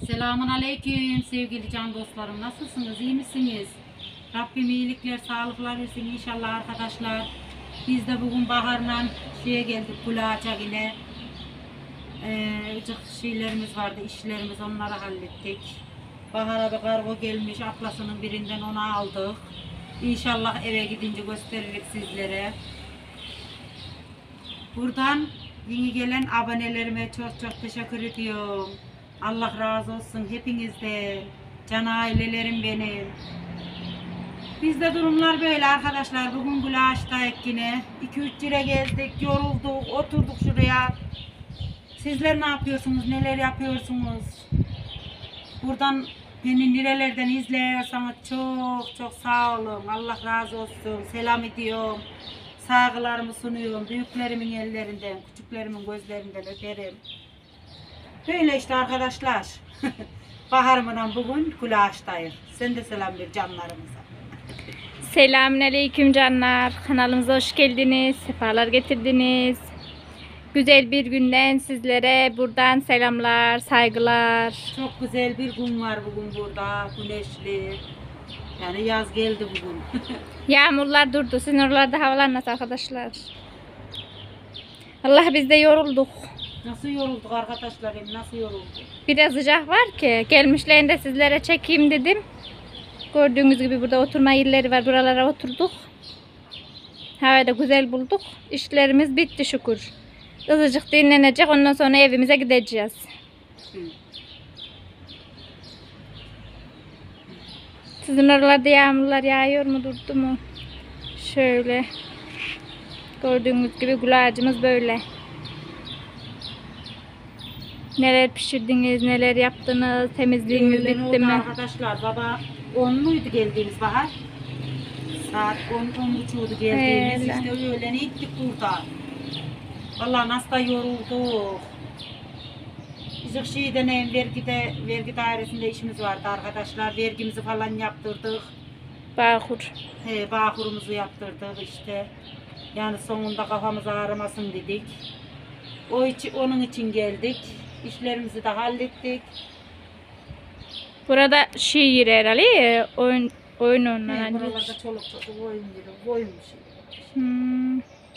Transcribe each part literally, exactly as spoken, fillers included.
Selamun aleyküm sevgili can dostlarım. Nasılsınız? İyi misiniz? Rabbim iyilikler, sağlıklar versin inşallah arkadaşlar. Biz de bugün Bahar'la şeye geldik, Kulağaç'a yine. Ee, şeylerimiz vardı, işlerimiz, onları hallettik. Bahar'a bir kargo gelmiş, ablasının birinden onu aldık. İnşallah eve gidince gösteririk sizlere. Buradan yeni gelen abonelerime çok çok teşekkür ediyorum. Allah razı olsun hepinizden. Can ailelerim benim. Bizde durumlar böyle arkadaşlar. Bugün Gulaş'tayız yine. iki üç lira gezdik, yorulduk, oturduk şuraya. Sizler ne yapıyorsunuz, neler yapıyorsunuz? Buradan beni nerelerden izliyorsanız çok çok sağ olun. Allah razı olsun. Selam ediyorum. Saygılarımı sunuyorum. Büyüklerimin ellerinden, küçüklerimin gözlerinden öperim. Böyle işte arkadaşlar. Bahar'ımla bugün Gulaş'tayız. Sen de selam ver canlarımıza. Selamünaleyküm canlar. Kanalımıza hoş geldiniz. Sefalar getirdiniz. Güzel bir günden sizlere buradan selamlar, saygılar. Çok güzel bir gün var bugün burada. Güneşli. Yani yaz geldi bugün. Yağmurlar durdu. Sizin oralarda havalar nasıl arkadaşlar? Allah biz de yorulduk. Nasıl yorulduk arkadaşlar? Nasıl yorulduk? Biraz sıcak var ki. Gelmişlerini de sizlere çekeyim dedim. Gördüğünüz gibi burada oturma yerleri var. Buralara oturduk. Havayı da güzel bulduk. İşlerimiz bitti şükür. Azıcık dinlenecek. Ondan sonra evimize gideceğiz. Hı. Sizin oralarda yağmurlar yağıyor mu, durdu mu? Şöyle. Gördüğünüz gibi gulacımız böyle. Neler pişirdiniz, neler yaptınız, temizliğiniz Öğlen bitti oldu mi? arkadaşlar. Baba on muydu geldiğimiz Bahar? Saat on, on buçuğdu geldiğimiz. Öyle. İşte öğleni gittik burada. Vallahi nasıl da yorulduk. Bizim şeyden hem vergide, vergi dairesinde işimiz vardı arkadaşlar. Vergimizi falan yaptırdık. Bağkur. He, Bağkurumuzu yaptırdık işte. Yani sonunda kafamız ağrımasın dedik. O için, onun için geldik. İşlerimizi de hallettik. Burada şiir herhalde, oyun, oyun He, oynanan. buralarda çoluk çocuk oyun yeri, oyun bir şey. Hmm.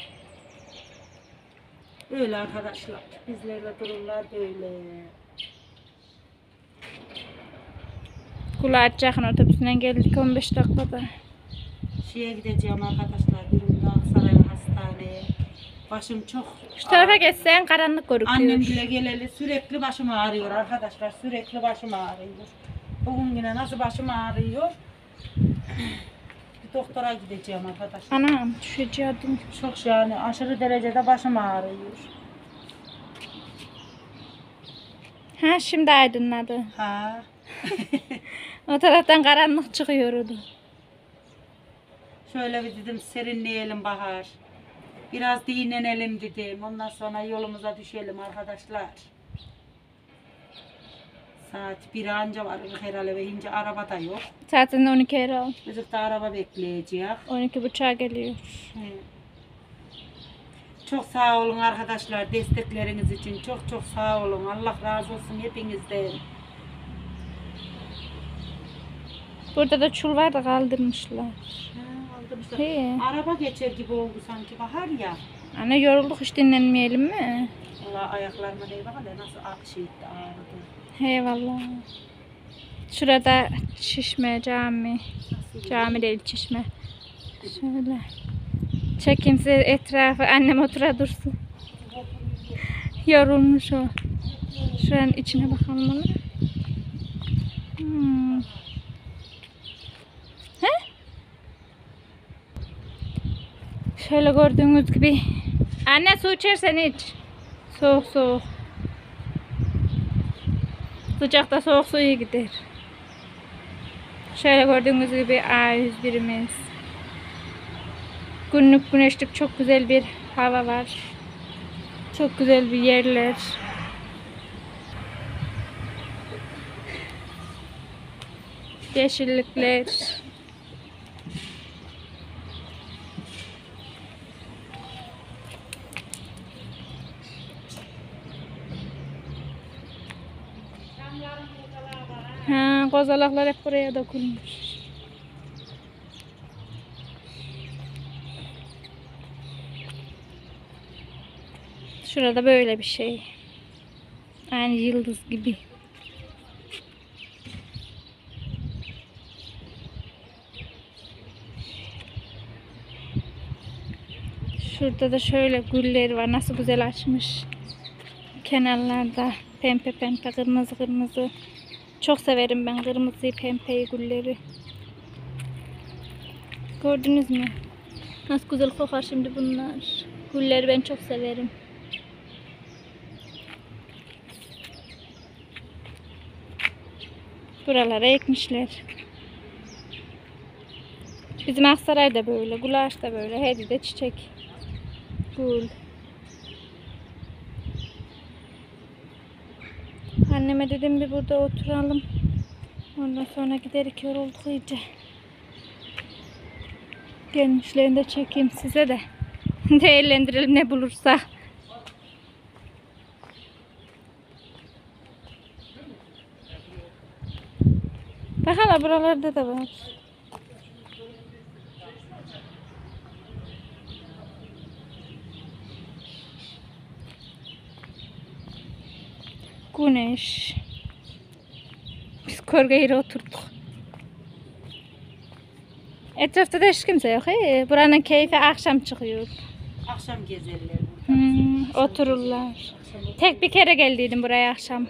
Öyle arkadaşlar. Bizlerle durumlar böyle. Kulaç yakın otobüsünden geldik on beş dakikada. Şeye gideceğim arkadaşlar. Durumda Aksaray Hastaneye. Başım çok Şu tarafa ağrıyor. geçsen karanlık görünüyor. Annem bile geleli sürekli başım ağrıyor arkadaşlar. Sürekli başım ağrıyor. Bugün yine nasıl başım ağrıyor? Bir doktora gideceğim arkadaşlar. Anam düşeceğim. Çok yani aşırı derecede başım ağrıyor. Ha şimdi aydınladı. Ha. O taraftan karanlık çıkıyordu. Şöyle bir dedim serinleyelim Bahar. Biraz dinlenelim dedim. Ondan sonra yolumuza düşelim arkadaşlar. Saat bir anca var herhalde ve ince araba da yok. Zaten on iki lira. Bizimki de araba bekleyecek. on iki buçuğa geliyor. He. Çok sağ olun arkadaşlar destekleriniz için. Çok çok sağ olun. Allah razı olsun hepinizden. Burada da çul var da kaldırmışlar. Ha, aldırmışlar. He. Araba geçer gibi oldu sanki Bahar ya. Anne yorulduk hiç dinlenmeyelim mi? Valla ayaklarıma ne bak hele nasıl ak şeydi ağrıdı. He vallahi. Şurada Çişme cami. Nasıl Cami değil Çişme. Şöyle. Çekeyim size etrafı. Annem otura dursun. Yorulmuş o. Şuranın içine bakalım ona. Hmm. He? Şöyle gördüğünüz gibi. Anne su içersen iç. Soğuk soğuk. Sıcakta soğuk su iyi gider. Şöyle gördüğünüz gibi A yüz birimiz. Günlük güneşlik çok güzel bir hava var. Çok güzel bir yerler. Yeşillikler. Ha, kozalaklar hep buraya dokunmuş. Şurada böyle bir şey. Aynı yıldız gibi. Şurada da şöyle güller var. Nasıl güzel açmış. Kenarlarda pembe pembe, kırmızı kırmızı. Çok severim ben kırmızıyı, pembeyi, gülleri. Gördünüz mü? Nasıl güzel kokar şimdi bunlar. Gülleri ben çok severim. Buralara ekmişler. Bizim Aksaray'da böyle, Gulaş da böyle, her yerde çiçek. Gül. Anneme dedim bir burada oturalım. Ondan sonra giderik, yorulduk iyice. Gelmişlerini de çekeyim size de. Değerlendirelim ne bulursa. Bak hala buralarda da var. Güneş. Biz korgayla oturduk. Etrafta da hiç kimse yok. He. Buranın keyfi akşam çıkıyor. Akşam gezerler. Hmm, otururlar. Tek bir kere geldiydim buraya akşam.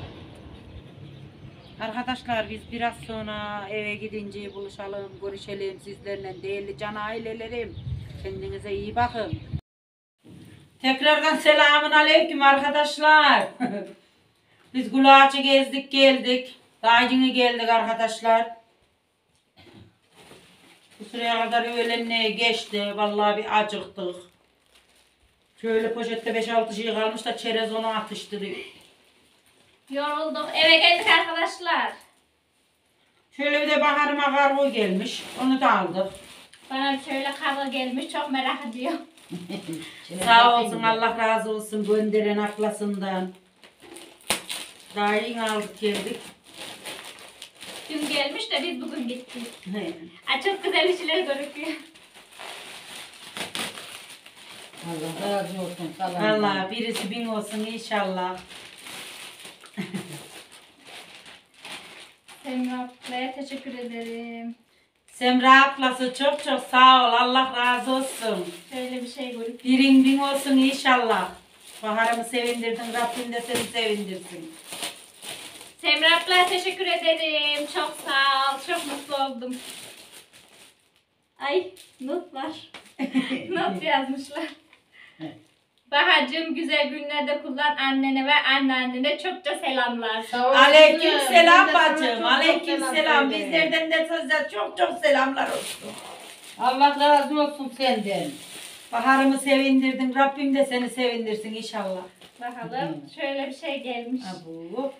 Arkadaşlar biz biraz sonra eve gidince buluşalım, görüşelim sizlerle, değerli can ailelerim. Kendinize iyi bakın. Tekrardan selamun aleyküm arkadaşlar. Biz Gulaç'ı gezdik geldik. Dağcını geldik arkadaşlar. Bu sıraya kadar öğlenliğe geçti. Vallahi bir acıktık. Şöyle poşette beş altı şey kalmış da çerez onu atıştırıyor. Yorulduk. Eve geldik arkadaşlar. Şöyle bir de baharıma kargo gelmiş. Onu da aldık. Bana şöyle kargo gelmiş. Çok merak ediyorum. Sağ olsun, Allah razı olsun gönderen aklasından. Daha yeni aldık geldik. Dün gelmiş de biz bugün gittik. Ay, çok güzel işler görünüyor. Allah razı olsun. Salam. Allah birisi bin olsun inşallah. Semra ablaya teşekkür ederim. Semra ablası çok çok sağ ol. Allah razı olsun. Şöyle bir şey görünüyor. Birin bin olsun inşallah. Baharımı sevindirdin. Rabbim de seni sevindirsin. Semra ablaya teşekkür ederim. Çok sağ ol. Çok mutlu oldum. Ay, not var. Not yazmışlar. Bahacığım, güzel günlerde kullan, annene ve anneannene çokça selamlar. Aleyküm selam Biz de sana bacım. çok Aleyküm çok selam. söyle. Bizlerden de size çok çok selamlar olsun. Allah razı olsun senden. Baharımı sevindirdin. Rabbim de seni sevindirsin inşallah. Bakalım, şöyle bir şey gelmiş. Abu.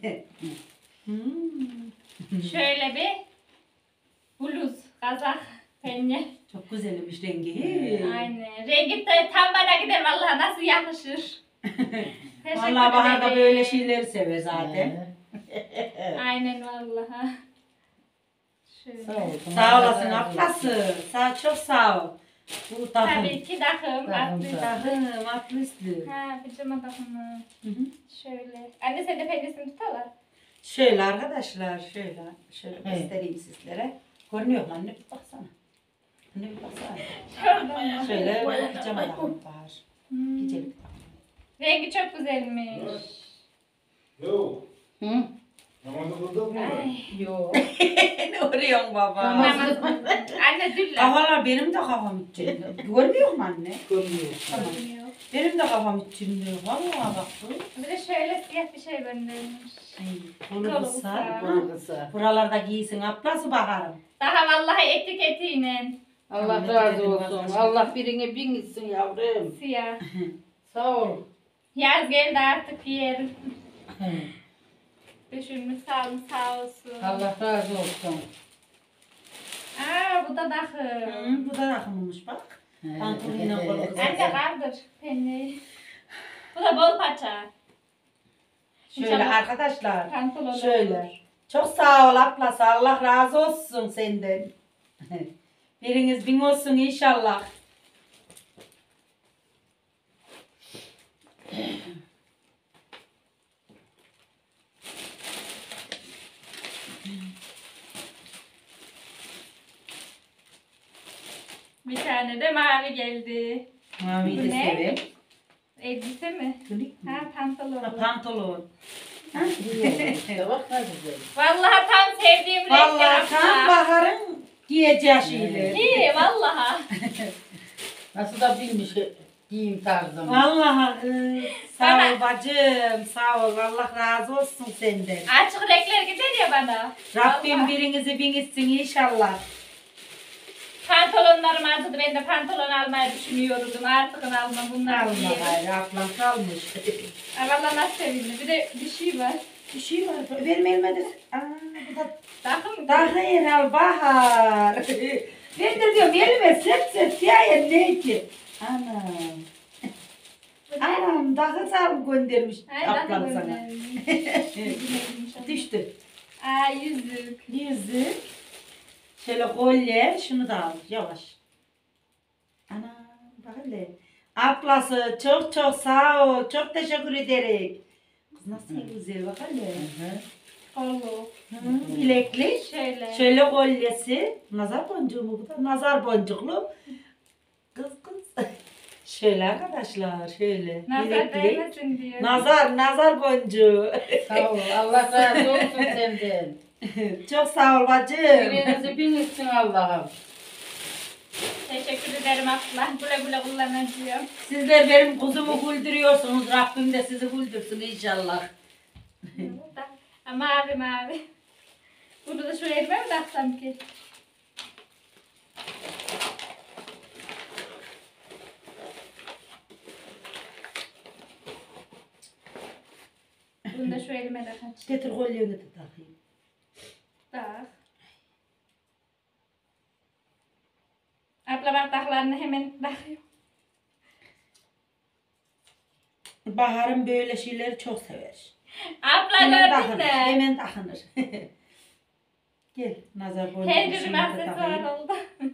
Hmm. Şöyle bir bluz, kazak, penye. Çok güzelmiş rengi. Aynen. Rengi de tam bana gider vallahi, nasıl yakışır. Teşekkür Vallahi Bahar da ederim. böyle şeyleri sever zaten. Aynen vallahi. Şöyle. Sağ olsun. Sağ olasın Allah razı olsun. ablası. Sağ, çok sağ ol. Bu takım. Tabii ki takım. Takım, Atlı. Takım, atlı üstlü. Ha, pijama takımı. Hı hı. Şöyle. Anne sen de penisini tutarlar. Şöyle arkadaşlar, şöyle, şöyle Evet. göstereyim sizlere. Görünüyor mu anne? Bir baksana. Anne bir baksana. Şöyle pijama takım var. Hmm. Gecelik takım. Rengi çok güzelmiş. Yo, Hı? namazı kıldık mı? Ay. Yok. Ne arıyorsun baba? Namaz- Anne düller. Kafalar benim de kafam içinde. Görmüyor mu anne? Görmüyor. Tamam. Benim de kafam içinde. Vallahi bak bu. Bir de şöyle siyah bir şey göndermiş. Ay, Kolu Kolu kısa. kısa. Bana kısa. Buralarda giysin ablası bakarım. Daha vallahi etiketiyle Allah razı olsun. Allah birine bin gitsin yavrum. siyah. Sağ ol. Yaz geldi artık yiyelim. Düşünmüş sağ olun, sağ olsun. Allah razı olsun. Aa, bu da Hı, takım. bu da rakımmış bak. Pantolonla kolu kısa. Anne kaldır penni. Bu da bol paça. Şöyle İnşallah. arkadaşlar. Pantolonlar Şöyle. olur. Çok sağ ol ablası. Allah razı olsun senden. Biriniz bin olsun inşallah. Bir tane de mavi geldi. Maviyi Bu de ne? severim. Elbise mi? Klik mi? Ha pantolon. Ha, pantolon. İşte bak ne güzel. Vallahi tam sevdiğim renk Vallahi tam yapma. baharın giyeceği şeyler. İyi vallahi. Nasıl da bilmiş giyim tarzımı. Vallahi e, sağ ol Bana- bacım, sağ ol. Allah razı olsun senden. Açık renkler gider ya bana. Rabbim Vallahi. birinizi bin etsin inşallah. Pantolonlarım acıdı. Ben de pantolon almayı düşünüyordum. Artık almam bunları Allah giyerim. hayır, ablam kalmış. Ay vallahi nasıl sevindim. Bir de bir şey var. Bir şey var, verme elime. Aa, bu da Takım mı? daha herhal bahar. Ben de diyorum elime set set ya ne ki? Anam. Anam daha sağ göndermiş Ay daha ablam böyle. sana. Düştü. Ay yüzük. Yüzük. Şöyle kolye. Şunu da al. Yavaş. Ana bak hele. Ablası çok çok sağ ol. Çok teşekkür ederim. Kız nasıl güzel bak hele. Kolu. Hı, bilekli. Şöyle. Şöyle kolyesi. Nazar boncuğu mu bu da? Nazar boncuklu. Kız kız. Şöyle arkadaşlar. Şöyle. Nazar bilekli. değmesin diyor. Nazar. Nazar boncuğu. Sağ ol. Allah razı olsun senden. Çok sağ ol bacım. Birinizi bin etsin Allah'ım. Teşekkür ederim abla. Güle güle kullanacağım. Sizler benim kuzumu güldürüyorsunuz. Rabbim de sizi güldürsün inşallah. Mavi mavi. Bunu da şöyle elime mi taksam ki? Bunu da şu elime takacağım. Getir kolyeni de takayım. Tak. Abla bardaklarını hemen takıyor. Bahar'ın böyle şeyleri çok sever. Abla Hemen gördün takınır. mü? Hemen takınır. Gel nazar boncuğu. Her şunu bir da aksesuar takayım. oldu.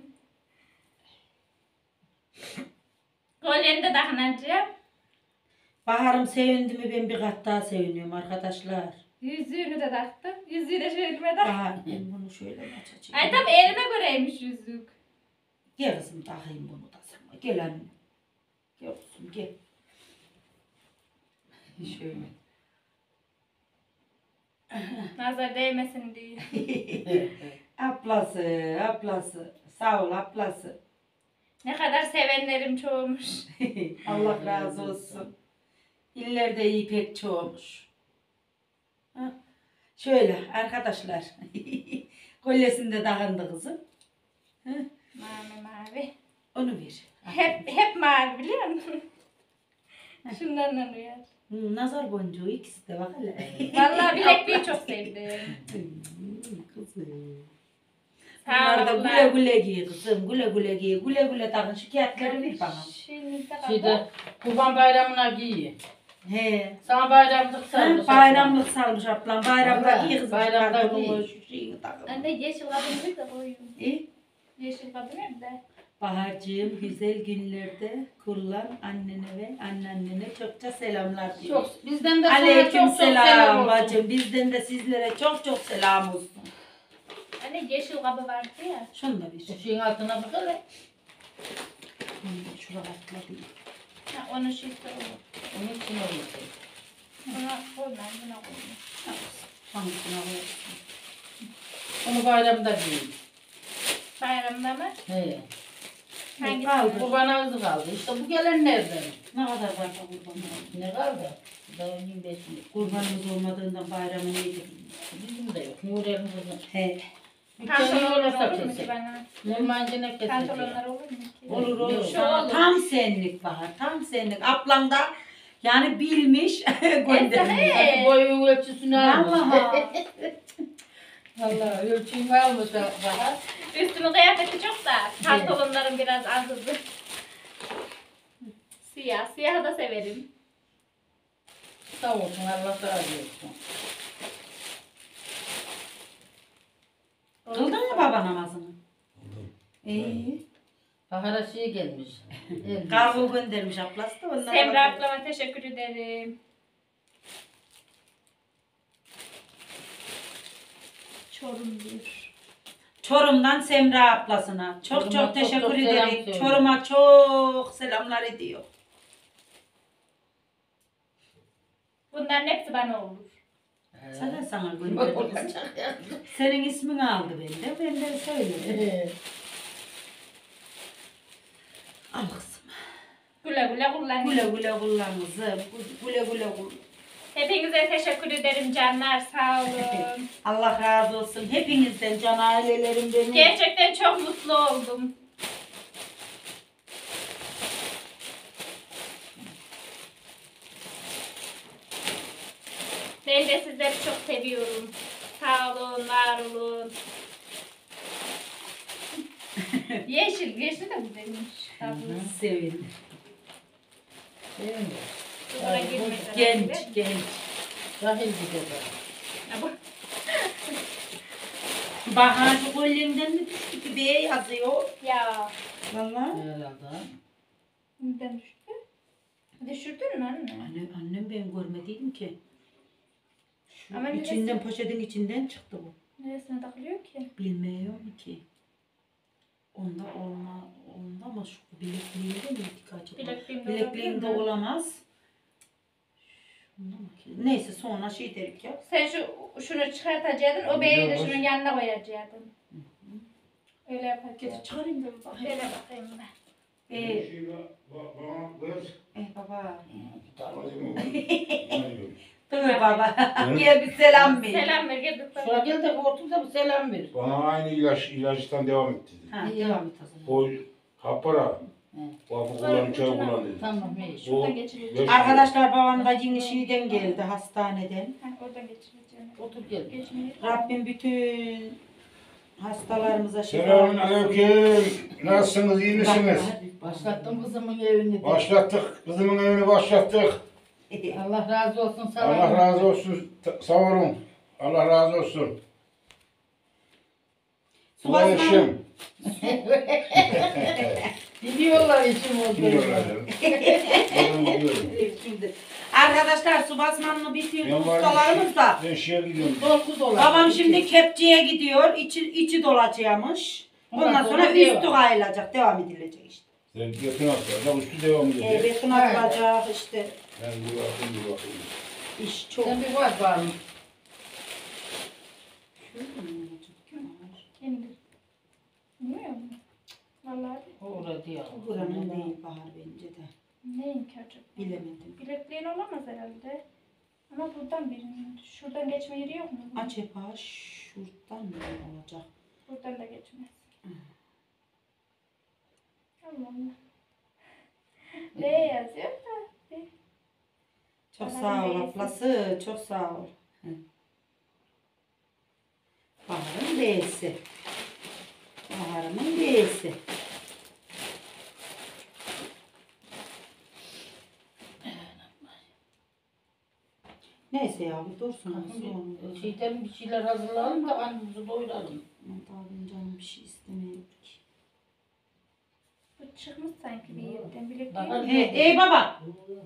Kolyeni de takınacağım. Bahar'ım sevindi mi ben bir kat daha seviniyorum arkadaşlar. Yüzüğünü de taktım. Yüzüğü de şöyle elime taktım. Bahar ben bunu şöyle açacağım. Ay tam elime göreymiş yüzük. Gel kızım takayım bunu da sana. Gel annem. Gel kızım gel. Şöyle. Nazar değmesin diye. Ablası, ablası. Sağ ol ablası. Ne kadar sevenlerim çoğumuş. Allah razı olsun. İllerde iyi pek çoğumuş. Ha, şöyle arkadaşlar. Kolyesini de takındı kızım. Ha, Mavi mavi. onu ver. Hep hep mavi biliyor musun? Şundan uyar. Hı, nazar boncuğu ikisi de bak hele. Vallahi bilekliği çok sevdim. Hmm, kızım. Sağ Bunlar da olun. güle güle giy kızım. Güle güle giy. Güle güle takın. Şu kağıtları ver bana. Şimdi de Şeyde Kurban Bayramı'na giy. He. Sana bayramlık Ha, sarmış. bayramlık salmış ablam. Bayramda Vallahi, giy kızım. bayramda Bayramda giy. giy. Şu şeyini takın. Anne yeşil kadın bir de koyuyorum. İyi. Yeşil kadın hep de. Bahar'cığım güzel günlerde kullan annene ve anneannene çokça selamlar diyor. Çok, bizden de sana Aleyküm çok çok selam selam olsun. bacım. Bizden de sizlere çok çok selam olsun. Anne yeşil kabı vardı ya. Şunu da bir Bu şeyin altına bak hele. Şuraya atladım. Ha, onun şişti olur. Onun için olur. Buna koymam, buna koymam. Hangisini alıyorsun? Onu bayramda giy. Bayramda mı? He. Hangisi? kaldı? Bu bana hızlı kaldı. İşte bu gelen nereden? Ne kadar var da kurbanlar? Ne kaldı? Daha yirmi beş yıl. Kurbanımız olmadığından bayramı neydi? Bizim de yok. Nuriye'nin kızı. He. Bir tane Pantolonlar olursa olur mu ki kesin. bana? Normal ne kesin. Pantolonlar olur mu ki? Olur olur. Yok. Sana Olur. tam senlik Bahar. Tam senlik. Ablam da yani bilmiş göndermiş. He. Boyun ölçüsünü almış. Vallahi. Vallahi ölçüyü almış daha. Üstümün kıyafeti çok da. Pantolonlarım biraz azızdı. Siyah. Siyahı da severim. Sağ olsun Allah razı olsun. Kıldın mı baba namazını? İyi. Bahar'a şey gelmiş. Elbise. Kargo göndermiş ablası da onlara Semra bakıyor. ablama teşekkür ederim. Çorum diyor. Çorum'dan Semra ablasına. Çok Çorum'a çok çok teşekkür çok selam ederim. söyle. Çorum'a çok selamlar ediyor. Bunların hepsi bana olur. Zaten sana gönderdim kızım. Senin ismini aldı bende. Ben de söyledim. Al kızım. Güle güle kullanın. Güle güle kullan kızım. Güle güle kullan. Hepinize teşekkür ederim canlar. Sağ olun. Allah razı olsun. Hepinizden can ailelerim benim. Gerçekten çok mutlu oldum. Ben de sizleri çok seviyorum. Sağ olun, var olun. Yeşil, yeşil de güzelmiş. Tatlı. Sevindim. Buna girmek Genç, genç. Rahil gidiyor. Ha, bu- Bahar şu kolyemden mi düştü ki diye yazıyor. Ya, Vallahi. Herhalde. neden düştü? Düşürdün mü anne? Anne, annem ben görmediydim ki. Şu Ama içinden neresi- poşetin içinden çıktı bu. Neresine takılıyor ki? Bilmiyorum ki. Onda olma, onda ama şu bilekliğinde mi ki acaba? Bilekliğimde Bilekliğinde olabilir mi? olamaz. Şunda mı ki? Neyse sonra şey dedik ya. Sen şu şunu çıkartacaktın, o beyi de şunun yanına koyacaktın. Öyle yapacaktın. Getir çıkarayım da bir bakayım. Şöyle bakayım ben. Ee, Şey, ba- ba- bana ver. eh baba. Hadi bakalım. Dur baba. Gel bir selam ver. Selam ver, gel doktor. Şuna gel de otur bir selam ver. Bana aynı ilaç, ilaçtan devam et dedi. Ha, devam et o zaman. O hapara. He. Bu hapı kullan, çay kullan dedi. Tamam iyi. Şuradan geçireceğim. Beş- Arkadaşlar babam da yine şeyden geldi hastaneden. Ha, oradan geçireceğim. Otur gel. Geçmeyi. Rabbim bütün hastalarımıza şifa Selamün versin. aleyküm. Nasılsınız, iyi misiniz? Başlattım kızımın evini de. Başlattık. Kızımın evini başlattık. Allah razı olsun sana. Allah razı olsun. Ta- Sağ olun. Allah razı olsun. Su Kolay basma. işim. Biliyorlar işim oldu. Biliyorlar canım. Ben biliyorum. Şimdi arkadaşlar su basmanını bütün Ben var ustalarımız da. Ben şeye gidiyorum. Dolgu dolar. Babam şimdi kepçeye gidiyor. İçi, içi dolacakmış. Ondan Ondan sonra sonra üstü devam. kayılacak. Devam edilecek işte. Sen yakın atlar. Üstü devam E, edecek. beton atılacak işte. Ben bir bakayım bir bakayım. İş çok. Sen bir var var mı? Kendi. Bilmiyor musun? Vallahi Orada diyor. Buranın değil Bahar bence de. neyin ki acaba? Bilemedim. Bilekliğin olamaz herhalde. Ama buradan birinin, şuradan geçme yeri yok mu? Acaba şuradan mı olacak? Buradan da geçmez. Allah Allah. D yazıyor da. D. Çok Bahar'ın sağ ol D'si. ablası. Çok sağ ol. Hı. Bahar'ın D'si. Bahar'ın D'si. Neyse ya bir dursun. Sonra. Şeyden bir şeyler hazırlayalım da karnımızı doyuralım. Daha ben canım bir şey istemiyor ki. Bu çıkmış sanki bir yerden. Bahar- Bilekliğin. He, ey baba.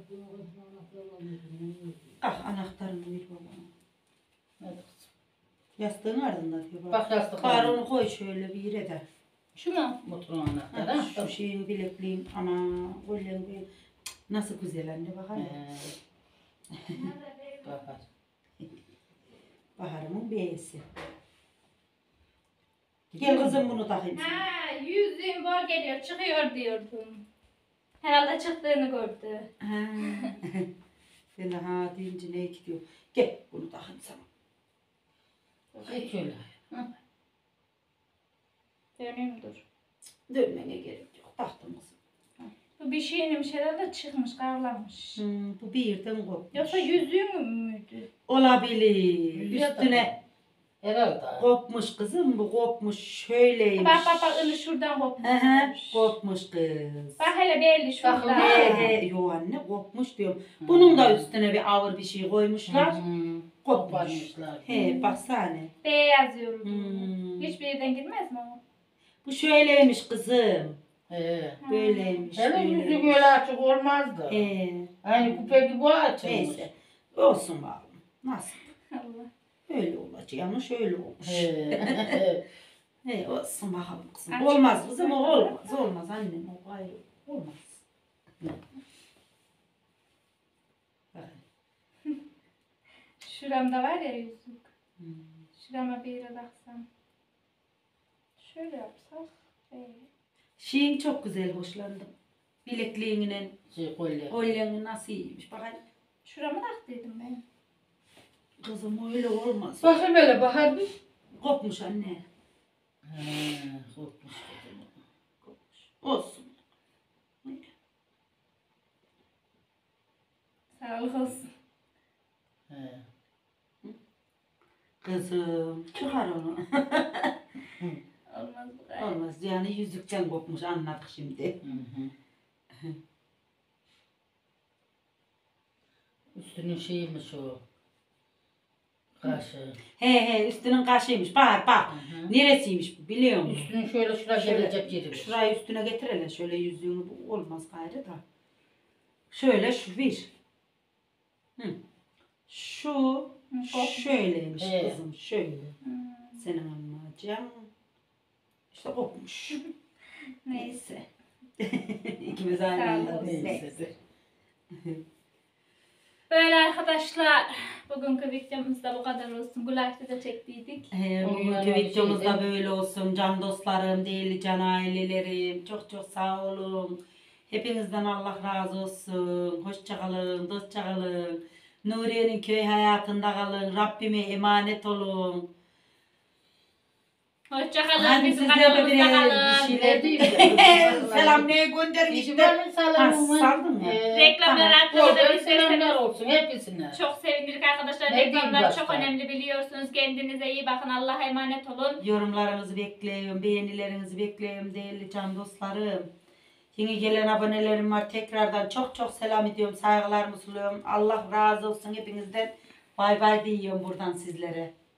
Ah anahtarını ver baba. Hadi kızım. Yastığın ardında diyor baba. Bak yastık. Bari onu koy şöyle bir yere de. Şuna motorun anahtarı. Ha, ha? şu şeyin bilekliğin ana kolyen bir nasıl güzel anne bakar ya. Ee, Bahar. Bahar'ımın B'si. Gel kızım bunu takayım sana. Ha, yüzüğüm bol geliyor, çıkıyor diyordum. Herhalde çıktığını gördü. Ha. Ben de ha deyince ne gidiyor. Gel bunu takayım sana. Geç öyle. Hı. Döneyim dur. Dönmene gerek yok. Taktım kızım. Bu bir şeyinmiş herhalde çıkmış, kavlamış. Hmm, bu bir yerden kopmuş. Yoksa yüzüğün müydü? Olabilir. Yüzüğe Üstüne Herhalde. Kopmuş kızım bu kopmuş şöyleymiş. Bak bak bak ını şuradan kopmuş. Hı hı, kopmuş kız. Bak hele belli şuradan. Takılı. He he yo anne kopmuş diyorum. Bunun da üstüne bir ağır bir şey koymuşlar. Hı. Kopmuş. Koparmışlar. He baksana. B yazıyorum. Hmm. Hiçbir yerden girmez mi o? Bu şöyleymiş kızım. He. Böyleymiş. Hele yüzü böyleymiş. böyle açık olmazdı. He. Aynı kupe gibi açılmış. Neyse. Olsun bakalım. Nasıl? Allah. Öyle olacak ama şöyle olmuş. He. He olsun bakalım kızım. Aç. Olmaz kızım o olmaz. Olmaz annem o gayrı. Olmaz. Şuramda var ya yüzük. Hmm. Şurama bir yere baksam. Şöyle yapsak. Ee, Şeyin çok güzel hoşlandım. Bilekliğinin, Şey kolye. kolyenin nasıl iyiymiş. Bak hadi. şuramı taktıydım ben. Kızım öyle olmaz. Bakın böyle bakar bir. Kopmuş anne. He. Kopmuş kızım. Kopmuş. Olsun. Sağlık olsun. He. Kızım çıkar onu. Olmaz bu kadar. Olmaz yani yüzükten kopmuş anladık şimdi. Hı hı. Üstünün şeyiymiş o. Kaşı. He he üstünün kaşıymış. Bak bak. Hı hı. Neresiymiş bu biliyor musun? Üstünün şöyle şuraya Şöyle, gelecek yeri. Şurayı üstüne getir hele. Şöyle yüzüğünü bu olmaz gayrı da. Şöyle şu bir. Hı. Şu kopmuş. şöyleymiş He. kızım. Şöyle. Hmm, Senin anlayacağım. İşte kopmuş. neyse. İkimiz aynı Sağ anda. ol. Neyse. Böyle arkadaşlar. Bugünkü videomuz da bu kadar olsun. Bu life'de de çektiydik. Ee, Onlar bugünkü bir videomuz da şeydi. böyle olsun. Can dostlarım, değerli can ailelerim. Çok çok sağ olun. Hepinizden Allah razı olsun. Hoşça kalın, dostça kalın. Nuriye'nin köy hayatında kalın. Rabbime emanet olun. Hoşçakalın. Hadi Bizim size de kanalımızda bir- kalın. bir şey- Ne diyeyim? Selam neye gönderin İşte işte. böyle salamı. Ha, saldın mı? Reklamlar Oradan hakkında selamlar isterseniz olsun hepsine. çok sevindik arkadaşlar. Ne diyeyim Reklamlar başka? çok önemli biliyorsunuz. Kendinize iyi bakın. Allah'a emanet olun. Yorumlarınızı bekliyorum, beğenilerinizi bekliyorum değerli can dostlarım. Yeni gelen abonelerim var. Tekrardan çok çok selam ediyorum, saygılarımı sunuyorum. Allah razı olsun hepinizden. Bay bay diyorum buradan sizlere.